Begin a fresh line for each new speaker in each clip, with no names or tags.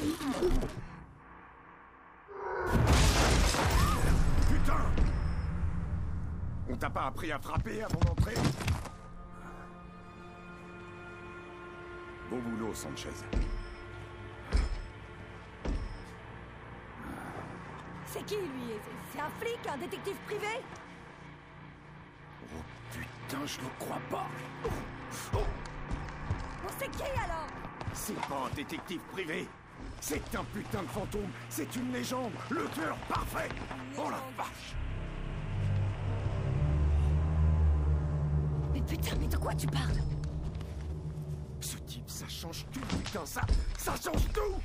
Putain! On t'a pas appris à frapper avant d'entrer? Bon boulot, Sanchez.
C'est qui, lui? C'est un flic, un détective privé?
Oh putain, je ne crois pas.
Bon, c'est qui, alors?
C'est pas un détective privé. C'est un putain de fantôme. C'est une légende. Le tueur parfait. Oh la vache.
Mais putain, mais de quoi tu parles?
Ce type, ça change tout, putain, ça change tout.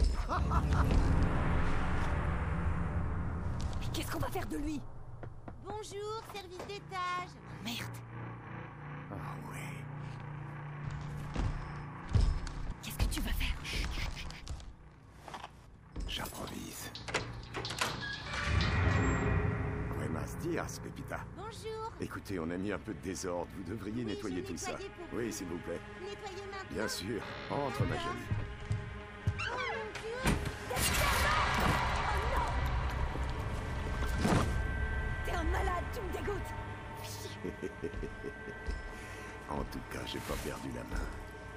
Mais qu'est-ce qu'on va faire de lui?
Bonjour, service d'étage.
Merde.
Ah ouais.
Qu'est-ce que tu vas faire?
J'improvise. Buenos dias, Pepita.
Bonjour.
Écoutez, on a mis un peu de désordre. Vous devriez
Oui,
nettoyer
je
tout ça.
nettoyais pour
Oui,
vous.
s'il vous plaît.
Nettoyez maintenant.
Bien sûr. Entre, ma jolie.
Oh mon Dieu.
T'es un malade, tu me dégoûtes.
En tout cas, j'ai pas perdu la main.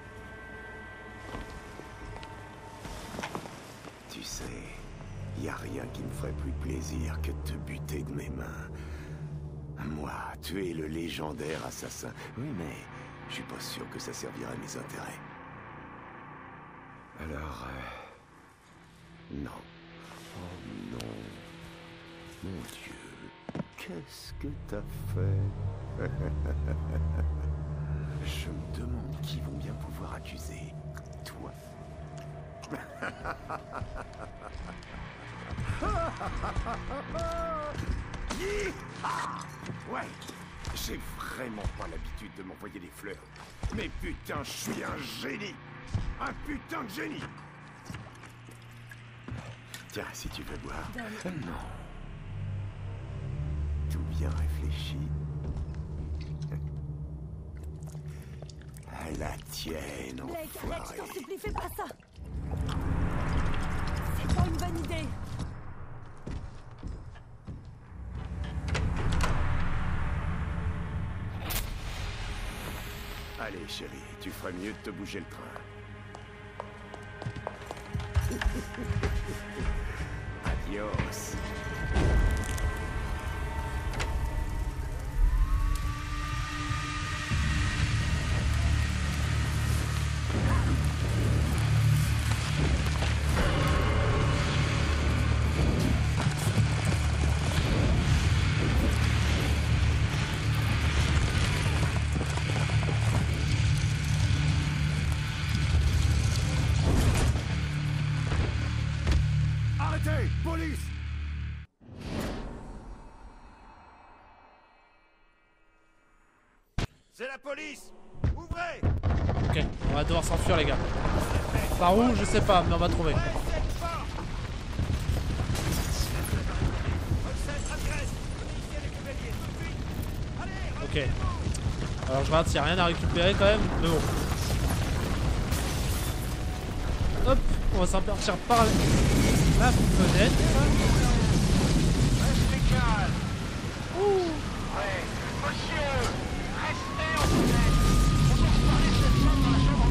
Tu sais, y a rien qui me ferait plus plaisir que de te buter de mes mains. Moi, tuer le légendaire assassin. Oui, mais je suis pas sûr que ça servirait à mes intérêts. Alors, non. Oh non. Mon Dieu, qu'est-ce que t'as fait? Je me demande qui vont bien pouvoir accuser. Toi? Ouais, j'ai vraiment pas l'habitude de m'envoyer des fleurs. Mais putain, je suis un génie. Un putain de génie. Tiens, si tu veux boire. Non. Tout bien réfléchi. À la tienne,
Blake, Blake, je
enfoiré.
t'en supplie, fais pas ça. C'est pas une bonne idée.
Allez, chérie, tu ferais mieux de te bouger le train. Adios. Arrêtez! Police! C'est la police! Ouvrez!
Ok, on va devoir s'enfuir les gars. Par où? Je sais pas, mais on va trouver. Ok. Alors je regarde s'il n'y a rien à récupérer quand même, mais bon. Hop, on va s'en partir par la fenêtre.
Restez calme.
Ouh.
Ouais. Monsieur, restez en fenêtre. On doit reparler de cette femme dans la chambre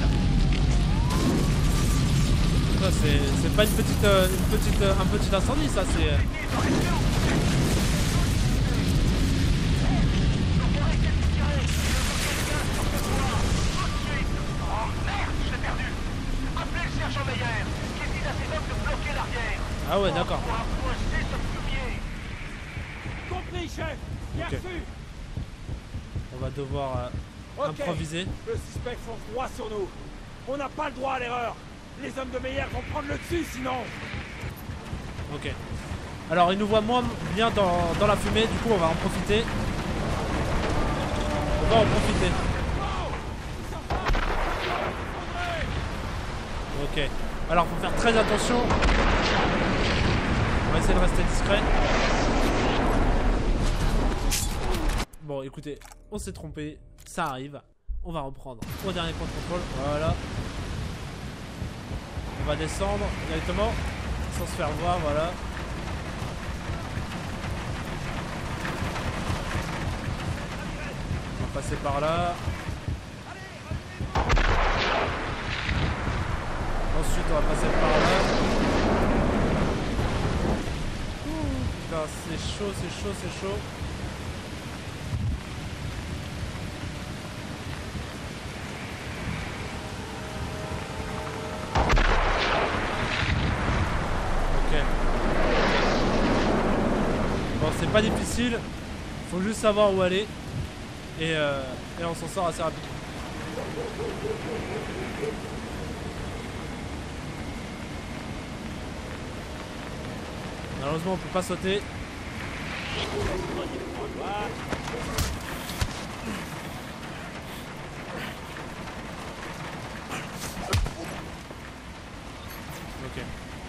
d'hôtel.
Ça c'est pas un petit incendie ça, c'est...
Oh merde, je l'ai perdu. Appelez le sergent Meyer, qui dit à ses hommes de bloquer l'arrière.
Ah ouais, d'accord.
Pour approcher ce fumier.
Compris, chef. Bien
Ok.
reçu.
On va devoir
Ok.
improviser.
Le suspect fonce droit sur nous. On n'a pas le droit à l'erreur. Les hommes de Meyer vont prendre le dessus sinon.
Ok. Alors il nous voit moins bien dans la fumée, du coup on va en profiter. On va en profiter. Ok. Alors faut faire très attention. On va essayer de rester discret. Bon écoutez, on s'est trompé, ça arrive. On va reprendre au dernier point de contrôle. Voilà. On va descendre directement sans se faire voir, voilà. On va passer par là. Ensuite on va passer par là. Ouh, putain, c'est chaud, c'est chaud, c'est chaud. Bon, c'est pas difficile, faut juste savoir où aller et on s'en sort assez rapidement. Malheureusement on peut pas sauter. Ok.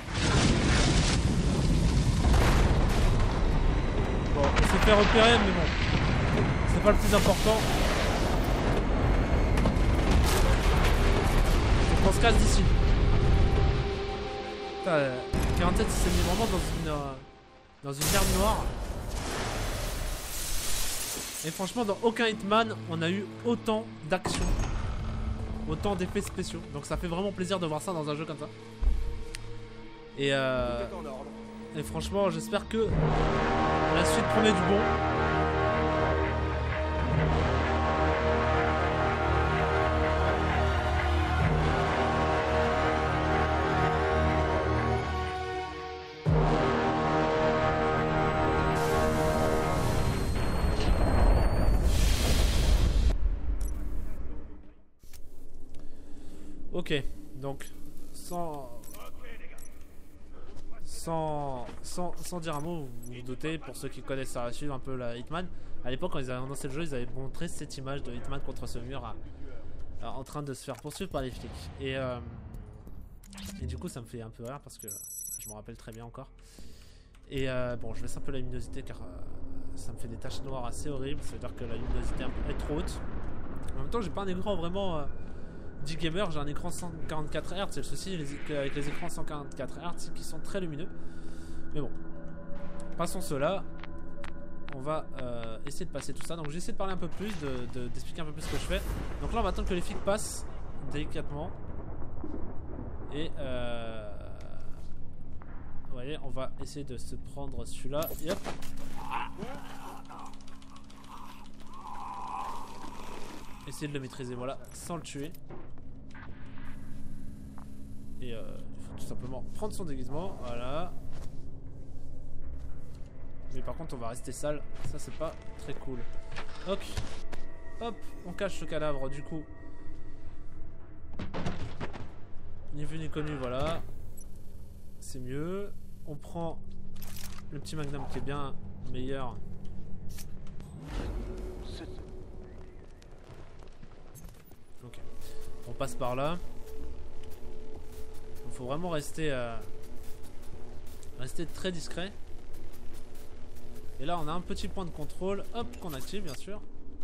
Bon, on s'est fait repérer, mais bon, c'est pas le plus important. Donc on se casse d'ici. Putain, 47 il s'est mis vraiment dans une merde noire. Et franchement, dans aucun Hitman, on a eu autant d'action, autant d'effets spéciaux. Donc ça fait vraiment plaisir de voir ça dans un jeu comme ça. Et franchement, j'espère que la suite promet du bon. Ok, donc sans dire un mot, vous vous doutez, pour ceux qui connaissent ça, suivre un peu la Hitman, à l'époque quand ils avaient annoncé le jeu, ils avaient montré cette image de Hitman contre ce mur en train de se faire poursuivre par les flics. Et du coup ça me fait un peu rire parce que je me rappelle très bien encore. Et bon, je baisse un peu la luminosité car ça me fait des taches noires assez horribles, ça veut dire que la luminosité est trop haute. En même temps j'ai pas un écran vraiment 10 gamer, j'ai un écran 144 Hz, c'est le souci avec les écrans 144 Hz qui sont très lumineux. Mais bon, passons cela. On va essayer de passer tout ça. Donc j'ai essayé de parler un peu plus, d'expliquer un peu plus ce que je fais. Donc là on va attendre que les flics passent délicatement. Et vous voyez, on va essayer de se prendre celui-là. Et hop. Essayer de le maîtriser, voilà, sans le tuer. Et il faut tout simplement prendre son déguisement, voilà. Mais par contre on va rester sale, ça c'est pas très cool. Ok, hop, on cache ce cadavre du coup. Ni vu ni connu, voilà. C'est mieux. On prend le petit magnum qui est bien meilleur. Ok, on passe par là. Il faut vraiment rester très discret. Et là on a un petit point de contrôle, hop, qu'on active bien sûr.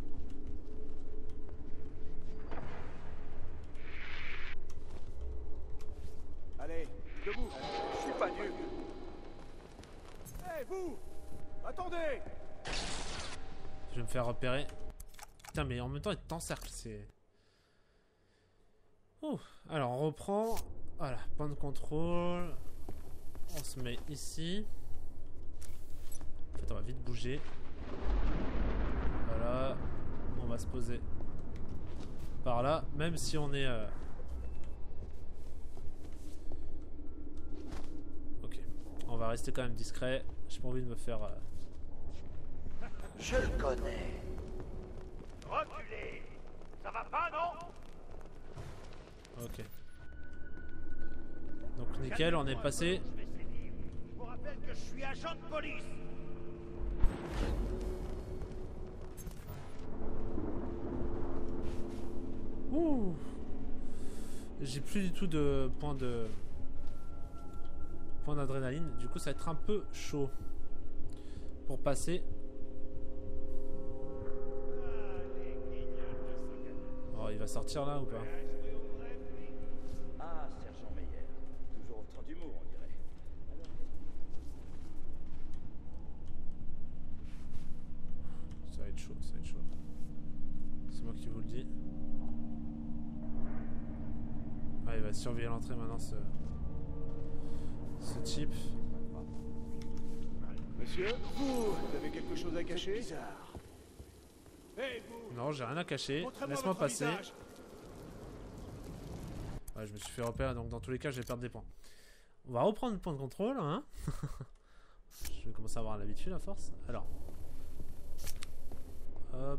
Allez, debout, je suis pas nul. Hé, vous! Attendez!
Je vais me faire repérer. Putain, mais en même temps il t'encercle, c'est... Ouh. Alors on reprend. Voilà, point de contrôle. On se met ici. En fait on va vite bouger. Voilà. On va se poser par là. Même si on est... Ok. On va rester quand même discret. J'ai pas envie de me faire...
Je le connais. Reculez. Ça va pas, non?
Ok. Donc nickel, on est passé.
Je vous rappelle que je suis agent de police.
Ouh. J'ai plus du tout de points d'adrénaline. Du coup ça va être un peu chaud pour passer. Oh, il va sortir là ou pas?
Ah, sergent Meyer.
le dis. Ouais, il va surveiller l'entrée maintenant, ce type.
Monsieur, vous avez quelque chose à cacher? Bizarre. Hey, vous!
Non, j'ai rien à cacher.
Montrez-moi
Laisse-moi
votre
passer.
visage.
Ouais, je me suis fait repérer, donc dans tous les cas, je vais perdre des points. On va reprendre le point de contrôle, hein. Je vais commencer à avoir l'habitude à force. Alors. Hop.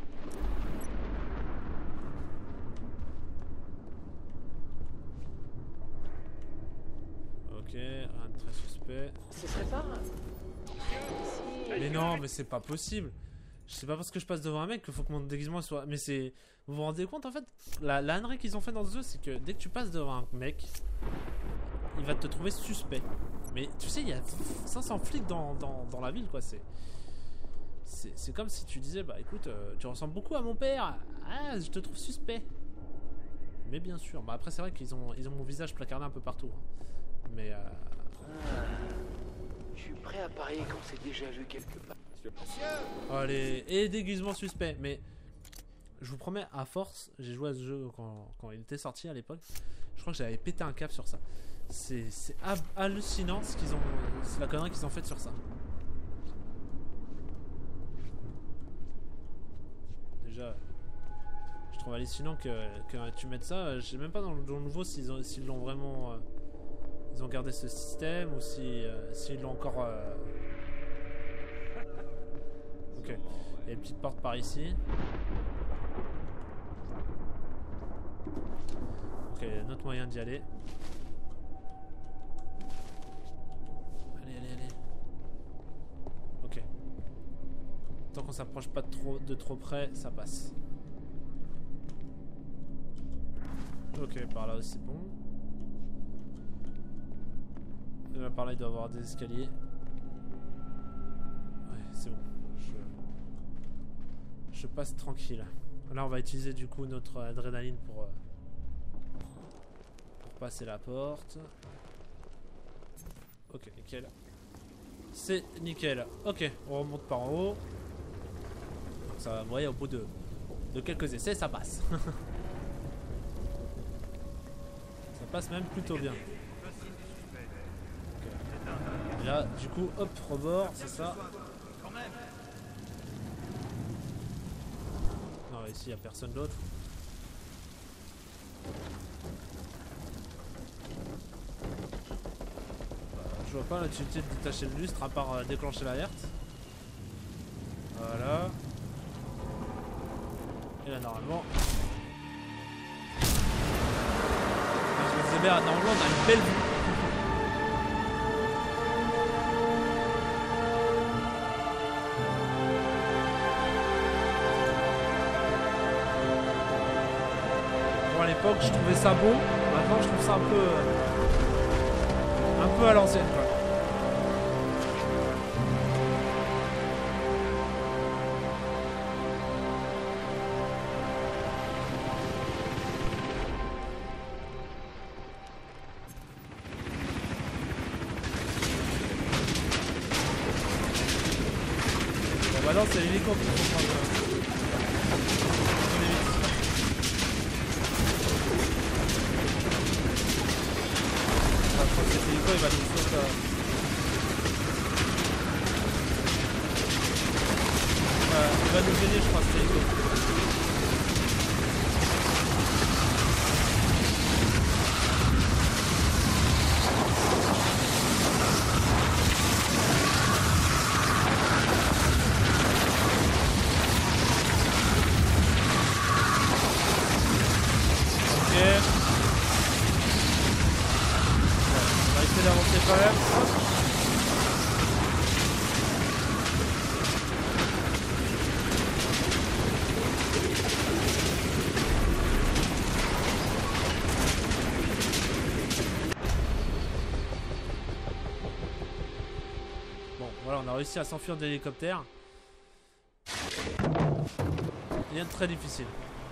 Ok, rien de très suspect.
Ce serait pas...
Mais non, mais c'est pas possible. C'est pas parce que je passe devant un mec qu'il faut que mon déguisement soit... Mais c'est... Vous vous rendez compte en fait? La ânerie qu'ils ont fait dans ce jeu, c'est que dès que tu passes devant un mec, il va te trouver suspect. Mais tu sais, il y a 500 flics dans la ville, quoi. C'est comme si tu disais, bah écoute, tu ressembles beaucoup à mon père. Ah, je te trouve suspect. Mais bien sûr. Bah après, c'est vrai qu'ils ont mon visage placardé un peu partout. Hein. Mais
Je suis prêt à parier qu'on s'est déjà vu quelque part.
allez, et déguisement suspect. Mais je vous promets, à force, j'ai joué à ce jeu quand il était sorti à l'époque. Je crois que j'avais pété un câble sur ça. C'est hallucinant ce qu'ils ont, c'est la connerie qu'ils ont faite sur ça. Déjà, je trouve hallucinant que tu mettes ça. Je sais même pas dans le nouveau s'ils l'ont vraiment, ils ont gardé ce système ou s'ils l'ont encore. Ok, il y a une petite porte par ici. Ok, il y a un autre moyen d'y aller. Allez. Ok. Tant qu'on s'approche pas de trop près, ça passe. Ok, par là aussi, c'est bon. Et là, par là, il doit y avoir des escaliers. Ouais, c'est bon. Je passe tranquille. Là, on va utiliser du coup notre adrénaline pour passer la porte. Ok, nickel. C'est nickel. Ok, on remonte par en haut. Ça, vous voyez, au bout de quelques essais, ça passe. Ça passe même plutôt bien. Okay. Et là, du coup, hop, rebord, c'est ça. Non, ici, il n'y a personne d'autre. Je vois pas l'utilité de détacher le lustre à part déclencher l'alerte. Voilà. Et là normalement. Je me disais bien, normalement on a une belle vue. Bon, à l'époque je trouvais ça beau. Maintenant je trouve ça un peu à l'ancienne quoi. Bon bah non, c'est l'hélico qu'il faut prendre. Cet hélico il va nous sauter. Il va nous gêner je crois cet hélico. D'avancer quand même. Bon, voilà, on a réussi à s'enfuir de l'hélicoptère. Rien de très difficile.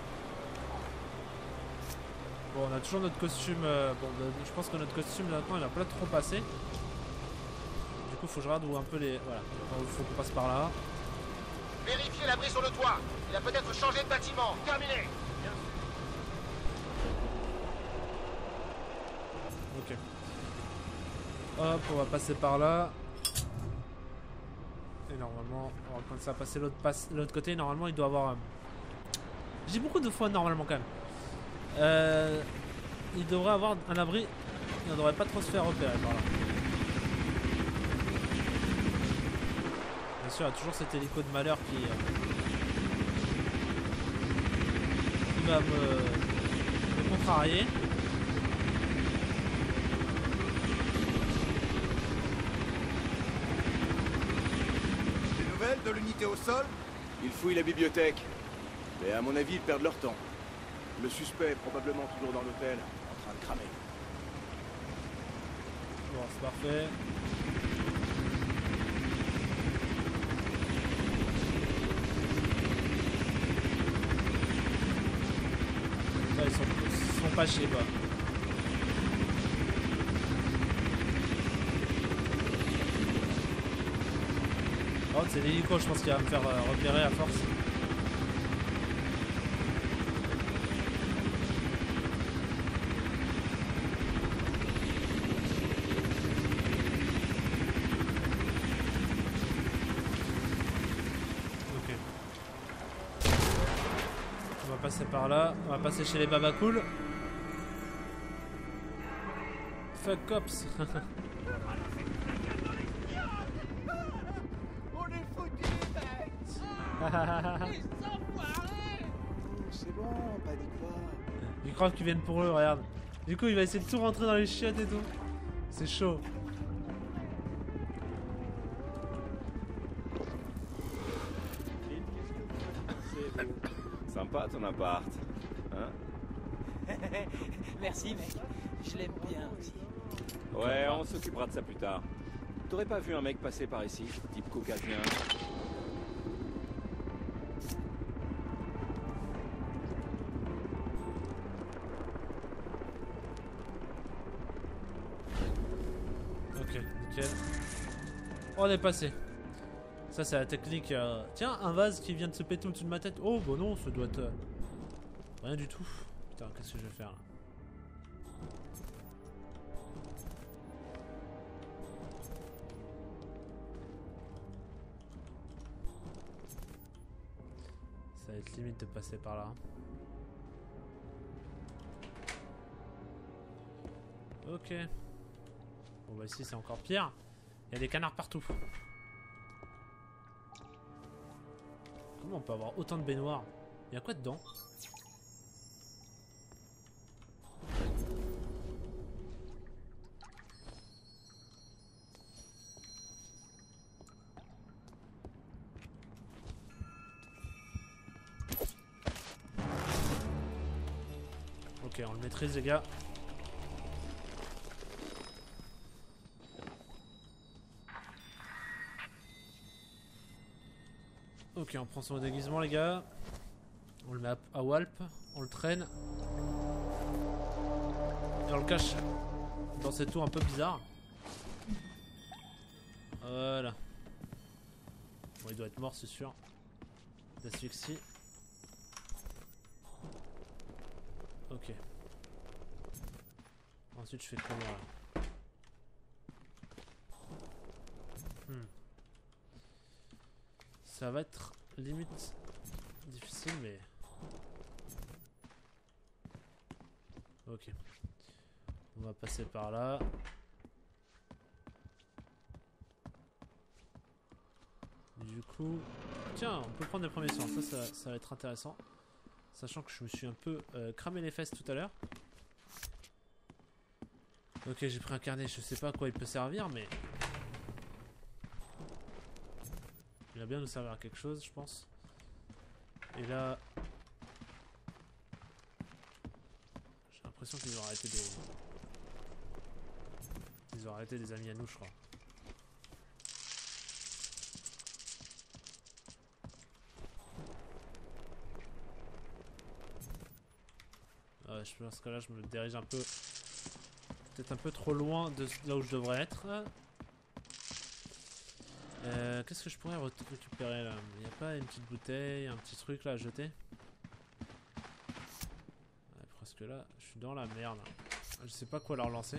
Bon, on a toujours notre costume. Je pense que notre costume maintenant il va pas trop passer. Du coup, faut que je regarde où un peu les. Voilà, il faut qu'on passe par là.
Vérifiez l'abri sur le toit. Il a peut-être changé de bâtiment. Terminé.
Ok. Hop, on va passer par là. Et normalement, on va commencer à passer l'autre côté. Normalement, il doit avoir... J'ai beaucoup de fois normalement quand même. Il devrait avoir un abri. Il ne devrait pas trop se faire repérer par là. Bien sûr, il y a toujours cet hélico de malheur qui va me contrarier.
Des nouvelles de l'unité au sol? Ils fouillent la bibliothèque. Mais à mon avis, ils perdent leur temps. Le suspect est probablement toujours dans l'hôtel, en train de cramer.
Bon, c'est parfait. Là, ils sont pas chiés, quoi. Oh, c'est l'hélico, je pense qu'il va me faire repérer à force. Passer par là, on va passer chez les babacools. Fuck cops.
On est foutus, mec. C'est bon, panique pas.
Ils croient qu'ils viennent pour eux, regarde. Du coup, il va essayer de tout rentrer dans les chiottes et tout. C'est chaud.
Sympa ton appart, hein?
Merci mec, je l'aime bien aussi.
Ouais, on s'occupera de ça plus tard. T'aurais pas vu un mec passer par ici, type caucasien?
Ok, nickel. On est passé. Ça c'est la technique. Tiens, un vase qui vient de se péter au-dessus de ma tête. Oh bah non, ça doit être... rien du tout. Putain, qu'est-ce que je vais faire là? Ça va être limite de passer par là. Ok. Bon bah ici c'est encore pire. Il y a des canards partout. Comment on peut avoir autant de baignoires? Il y a quoi dedans? Ok, on le maîtrise les gars. Ok, on prend son déguisement les gars. On le met à Walp, on le traîne. Et on le cache dans cette tour un peu bizarre. Voilà. Bon, il doit être mort c'est sûr. D'asphyxie. Ok. Ensuite je fais comment là? Ça va être limite difficile mais... Ok. On va passer par là. Du coup... Tiens, on peut prendre les premiers soins. Ça va être intéressant. Sachant que je me suis un peu cramé les fesses tout à l'heure. Ok, j'ai pris un carnet. Je sais pas à quoi il peut servir mais... Il va bien nous servir à quelque chose, je pense. Et là... J'ai l'impression qu'ils ont arrêté des... Ils ont arrêté des amis à nous, je crois. Je pense que là, je me dirige un peu... Peut-être un peu trop loin de là où je devrais être. Qu'est-ce que je pourrais récupérer là? Il n'y a pas une petite bouteille, un petit truc là à jeter? Ouais, presque là, je suis dans la merde. Je sais pas quoi leur lancer.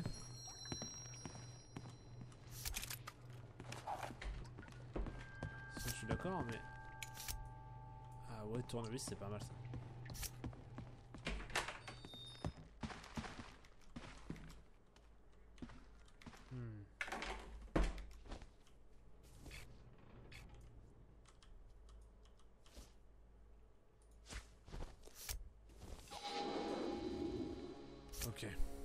Ça, je suis d'accord, mais... Ah ouais, tournevis, c'est pas mal ça. Ok.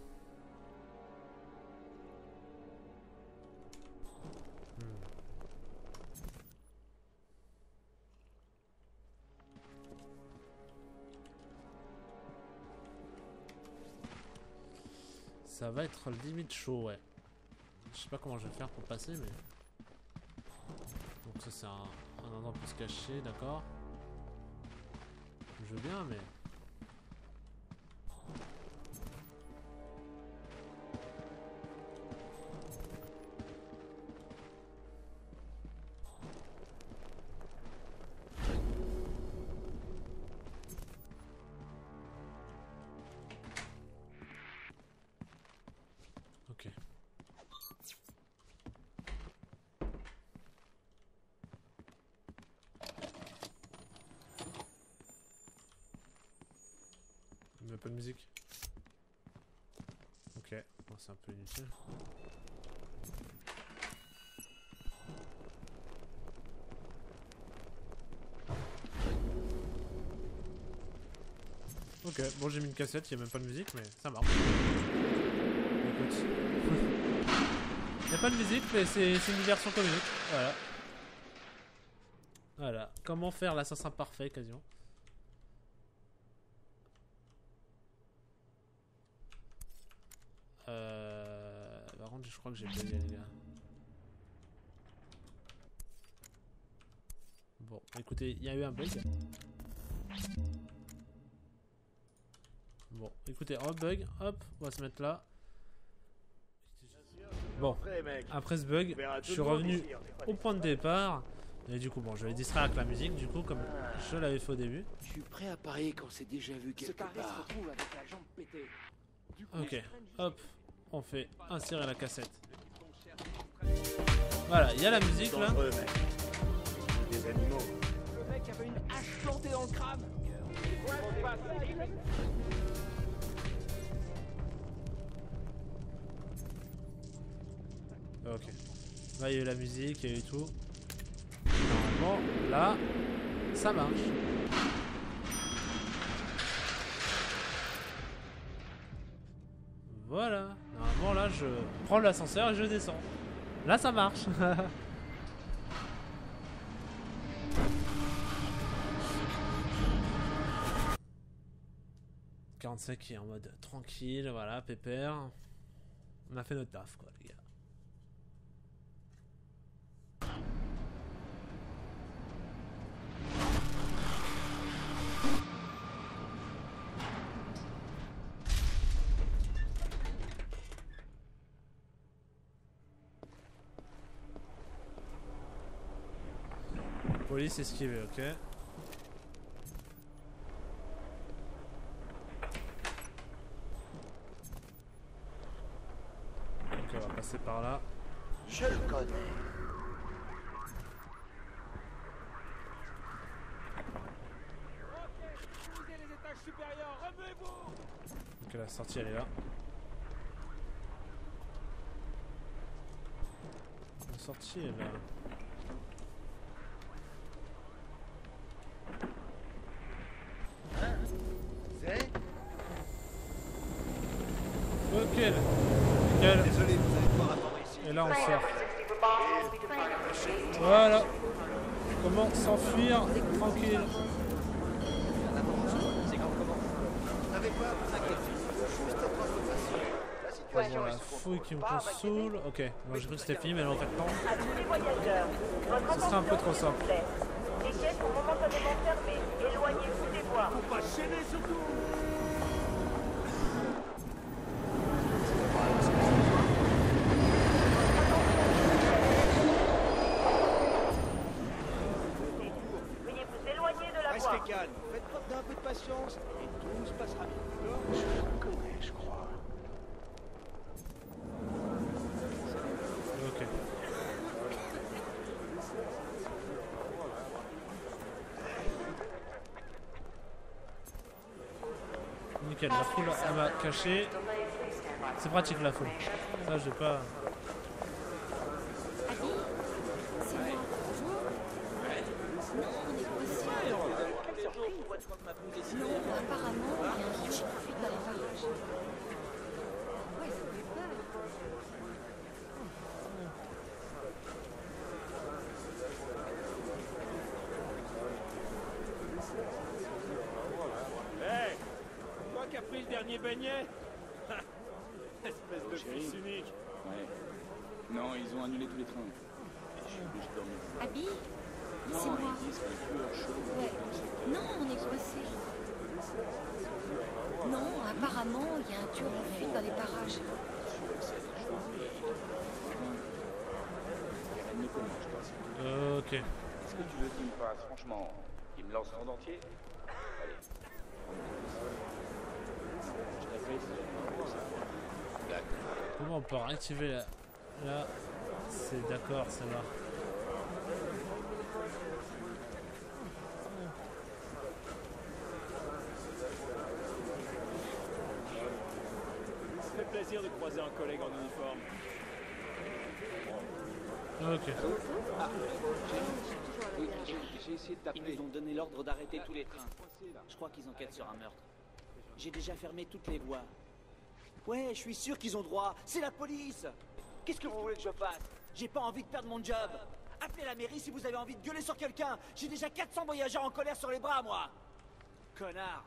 Ça va être limite chaud, ouais. Je sais pas comment je vais faire pour passer, mais... Donc ça c'est un endroit pour se cacher, d'accord. Je veux bien, mais... Ok. Il n'y a pas de musique. Ok, bon, c'est un peu inutile. Ok, bon j'ai mis une cassette, il n'y a même pas de musique, mais ça marche. Écoute. Il n'y a pas de musique, mais c'est une version comique. Voilà. Voilà. Comment faire l'assassin parfait, quasiment. Par contre, je crois que j'ai bugué, les gars. Bon, écoutez, il y a eu un bug. Bon, écoutez, hop, bug, hop, on va se mettre là. Bon, après ce bug, je suis revenu au point de départ. Et du coup, bon, je vais distraire avec la musique, du coup, comme je l'avais fait au début.
Je suis prêt à parier qu'on s'est déjà vu quelque part.
Ok, hop, on fait insérer la cassette. Voilà, il y a la musique là.
Des animaux.
Le mec avait une hache plantée dans le crâne.
Ok. Là, il y a eu la musique, il y a eu tout. Normalement, là, ça marche. Voilà. Normalement, là, je prends l'ascenseur et je descends. Là, ça marche. 45 qui est en mode tranquille, voilà, pépère. On a fait notre taf, quoi, les gars. Police esquivée, ok. Ok, on va passer par là.
Je le connais.
Utilisez les étages supérieurs, remuez-vous!
Ok, la sortie elle est là. La sortie est là. Ok, nickel.
Désolé, vous allez devoir attendre ici.
Et là on sort. Voilà. Comment s'enfuir tranquille.
N'avez pas à vous inquiéter. Juste être votre facile. La situation
Bon,
est
la
sous
fouille qui me consoule. Ok, bon, j'ai cru que c'était fini, mais en fait non.
À tous les voyageurs, votre
Ce serait un peu trop
attention,
simple.
s'il vous plaît. Les quais sont momentanément fermés. Éloignez-vous des voies.
Faut pas chaîner surtout!
faudra un peu de patience et tout se passera bien, d'accord?
Je le connais, je crois.
Ok. Nickel, la foule elle m'a caché. C'est pratique la foule. Ça j'ai pas.
Abby, c'est moi. Bonjour. Non, on est coincés. Non, apparemment, il y a un truc qui fuit dans les parages. Ouais, ça fait peur.
Hey, toi qui as pris le dernier beignet? Espèce de fils unique.
Ouais. Non, ils ont annulé tous les trains. Je suis obligé de dormir.
Abby,
Non,
c'est moi.
ils disent qu'il pleut chaud.
Ouais. Non, on est coincés. Non, apparemment, il y a un tueur en fuite dans les parages.
Elle ne connaît pas.
Ok.
Est-ce que tu veux qu'il me fasse, franchement, qu'il me lance en entier? Allez.
Je t'appelle si elle D'accord.
Comment on peut réactiver la. Là. C'est d'accord, celle-là.
Ça fait plaisir de croiser un collègue en uniforme.
Ok.
Oui, j'ai essayé de t'appeler. Ils nous ont donné l'ordre d'arrêter tous les trains. Je crois qu'ils enquêtent sur un meurtre. J'ai déjà fermé toutes les voies. Ouais, je suis sûr qu'ils ont droit. C'est la police. Qu'est-ce que vous voulez que je fasse? J'ai pas envie de perdre mon job. Appelez la mairie si vous avez envie de gueuler sur quelqu'un. J'ai déjà 400 voyageurs en colère sur les bras, moi. Connard.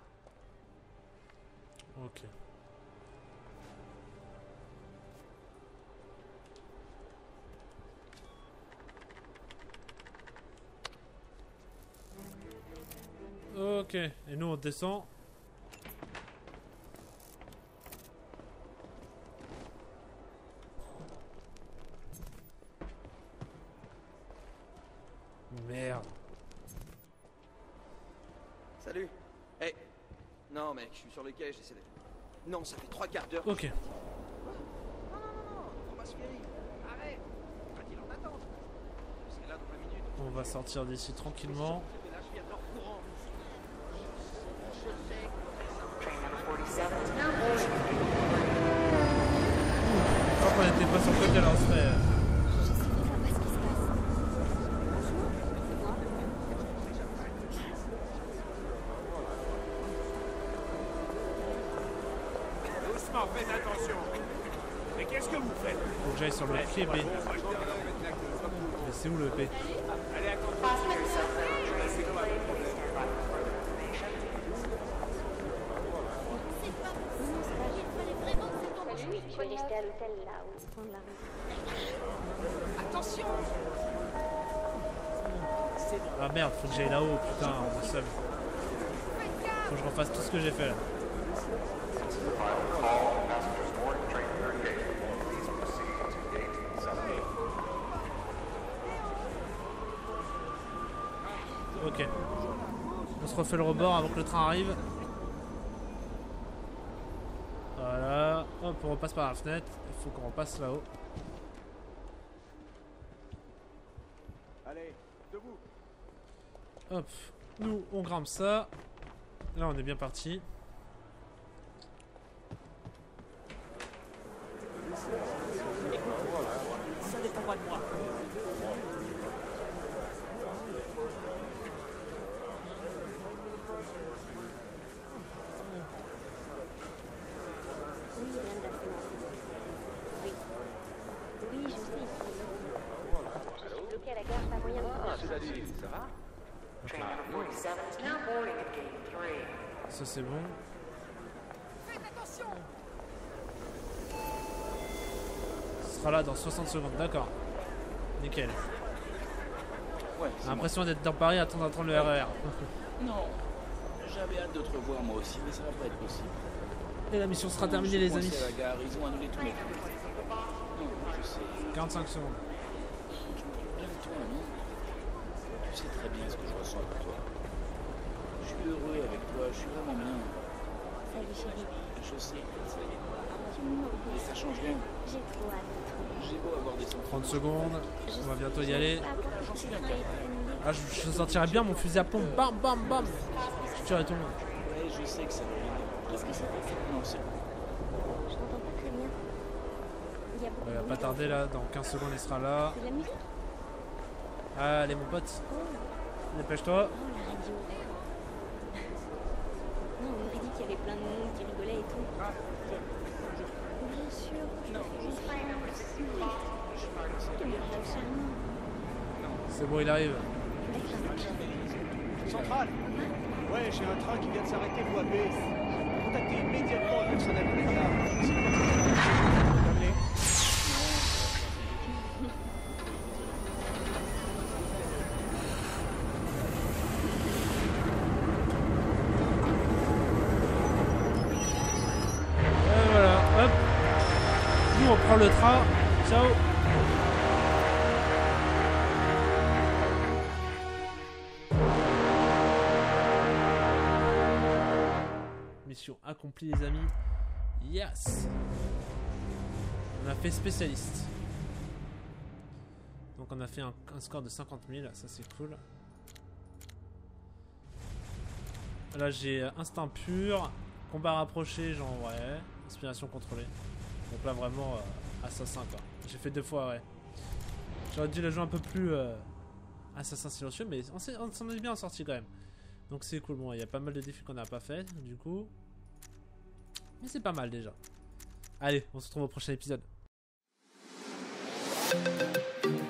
Ok. Ok, et nous on descend. Merde.
Salut. Hey. Non, mec, je suis sur le quai, j'essaie de... Non, ça fait 3 quarts d'heure.
Ok.
Non, Thomas Ferry. Arrête. Va-t-il en attendre? Je serai là dans 20 minutes.
On va sortir d'ici tranquillement.
Là, je viens de leur courant.
Je crois qu'on était pas sur le côté là, on serait.
J'essaie de voir ce qui se passe. Bonjour, c'est moi.
Doucement, faites attention. Mais qu'est-ce que vous faites?
Faut que j'aille sur le pied B. Mais c'est où le B?
Allez, à côté.
C'est pas possible. Il fallait vraiment que ça tombe.
Oui, je vais rester à l'hôtel là où on l'a revu.
Attention.
Ah merde, faut que j'aille là-haut, putain, le seum. Faut que je refasse tout ce que j'ai fait là. Ok. On se refait le rebord avant que le train arrive. Voilà. Hop, on repasse par la fenêtre. Il faut qu'on repasse là-haut.
Allez, debout.
Hop. Nous, on grimpe ça. Là, on est bien parti.
Ça dépend pas de moi.
Oui, il vient de la fenêtre. Oui. Oui, je sais. Je suis bloqué à la gare, pas moyen de faire.
Ça va?
Ça, c'est bon.
Faites attention.
Ce sera là dans 60 secondes, d'accord. Nickel.
Ouais,
J'ai l'impression d'être dans Paris à attendre le RER.
Non. J'avais hâte de te revoir moi aussi, mais ça va pas être possible.
Et la mission sera terminée, les amis.
À la gare, ils ont annulé tous les trains. Non, je sais.
45 secondes.
Je m'occupe bien de toi, non? Tu sais très bien ce que je ressens pour toi. Je suis
suis heureux avec toi, je suis vraiment bien.
Salut chérie.
Je sais, ça y est.
Tu me manques.
Mais ça change rien.
J'ai trop hâte de te revoir.
J'ai beau avoir des enfants.
30 secondes, on va bientôt y aller.
J'en suis bien.
Ah, je sentirais bien mon fusil à pompe. Bam, bam, bam. Je tuerais tout le monde.
Ouais, je sais que ça va bien.
Qu'est-ce que c'était ça?
Non, c'est bon.
Je n'entends pas très bien. Il y a beaucoup
Il va
de
pas
bruit.
tarder là, dans 15 secondes il sera là.
C'est de la musique?
Allez mon pote,
Oh,
dépêche-toi.
oh la radio. Non, on m'aurait dit qu'il y avait plein de monde qui rigolait et tout. Bien sûr, je te fais confiance. Tu me rends charmant.
C'est bon, il arrive.
Centrale. Ouais, j'ai un train qui vient de s'arrêter voie B. Contactez immédiatement le personnel de la gare. C'est le personnel. Terminé.
Et voilà, hop. Nous on prend le train. Ciao. Mission accomplie les amis. Yes. On a fait spécialiste. Donc on a fait un score de 50 000, ça c'est cool. Là j'ai instinct pur, combat rapproché, genre ouais, inspiration contrôlée. Donc là vraiment assassin quoi. J'ai fait 2 fois ouais. J'aurais dû la jouer un peu plus assassin silencieux, mais on s'en est bien sorti quand même. Donc c'est cool, bon il y a pas mal de défis qu'on n'a pas fait du coup. Mais c'est pas mal déjà. Allez, on se retrouve au prochain épisode.